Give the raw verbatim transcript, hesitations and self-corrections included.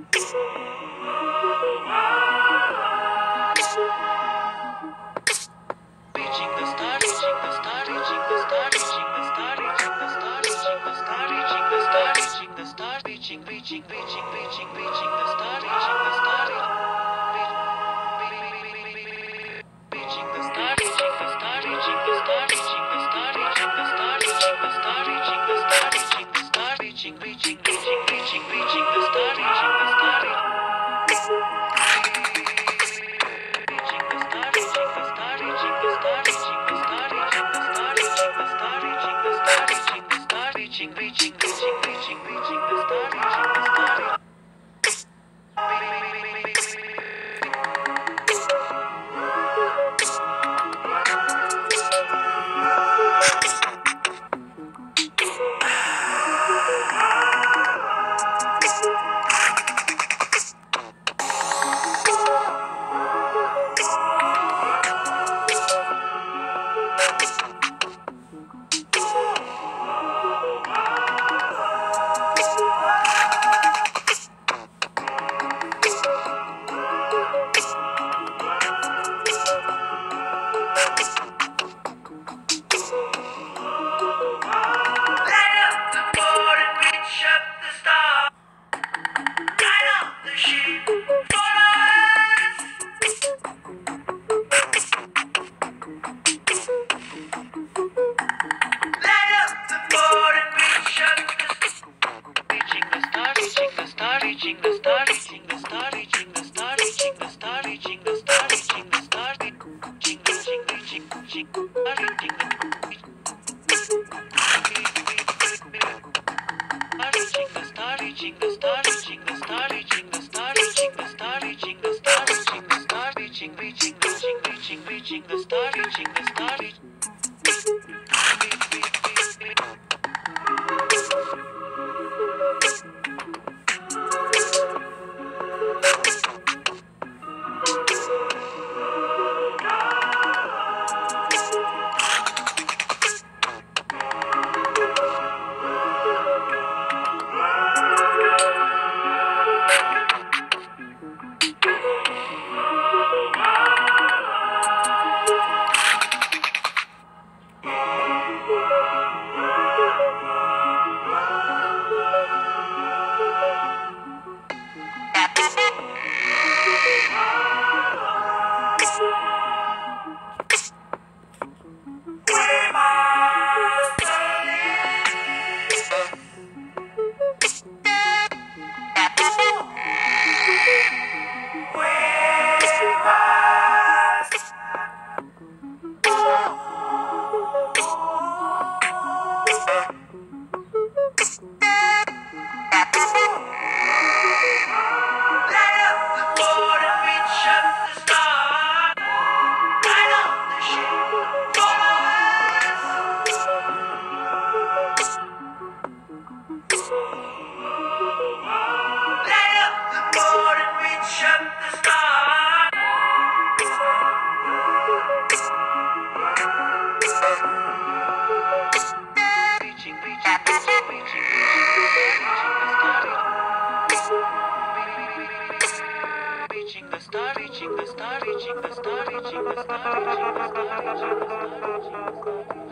Reaching the star, reaching the star, reaching the star, reaching the star, reaching the star, reaching the star, reaching the star, reaching the star, reaching, reaching, reaching, reaching, reaching the star, reaching the star, reaching the star, reaching the star, reaching the star, reaching the star, reaching the star, reaching the star, reaching the star, reaching the star, reaching, reaching, reaching, reaching, reaching the star, reaching the star, reaching the star, reaching the star, reaching the star, reaching the star, reaching the star, reaching the star, reaching the star, reaching the star, reaching, reaching, reaching, reaching, reaching the star, reaching the star. Reaching the star, reaching the star, reaching the star, reaching the star, reaching the star, reaching the star, reaching, reaching, reaching, reaching, reaching the reaching the star, reaching the star, reaching the star, reaching the star, reaching the star, reaching the star, reaching the star, reaching, reaching, reaching, reaching, reaching the star, reaching the star, reaching. Reaching the star, reaching the star, reaching the star, reaching the star, reaching the star, reaching the star, reaching the star.